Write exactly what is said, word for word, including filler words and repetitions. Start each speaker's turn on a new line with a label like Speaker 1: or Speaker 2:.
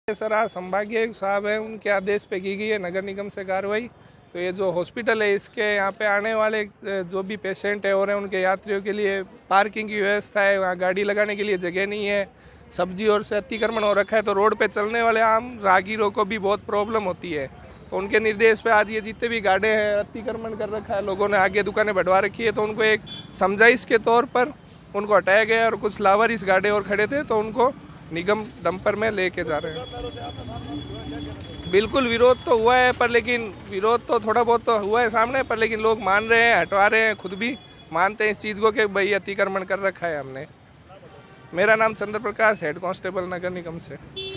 Speaker 1: Sir आज संभागीय आयुक्त साहब हैं, उनके आदेश पे की गई है नगर निगम से कार्रवाई। तो ये जो हॉस्पिटल है इसके यहाँ पे आने वाले जो भी पेशेंट है और हैं उनके यात्रियों के लिए पार्किंग की व्यवस्था है, वहाँ गाड़ी लगाने के लिए जगह नहीं है, सब्जी और से अतिक्रमण हो रखा है, तो रोड पे चलने वाले आम राहगीरों को भी बहुत प्रॉब्लम होती है। तो उनके निर्देश पे आज ये जितने भी गाड़े हैं अतिक्रमण कर रखा है, लोगों ने आगे दुकानें बढ़वा रखी है, तो उनको एक समझाइश के तौर पर उनको हटाया गया और कुछ लावारिस गाड़े और खड़े थे तो उनको निगम डंपर में लेके जा रहे हैं। बिल्कुल विरोध तो हुआ है, पर लेकिन विरोध तो थोड़ा बहुत तो हुआ है सामने, पर लेकिन लोग मान रहे हैं, हटवा रहे हैं, खुद भी मानते हैं इस चीज़ को कि भाई अतिक्रमण कर रखा है हमने। मेरा नाम चंद्र प्रकाश, हेड कांस्टेबल नगर निगम से।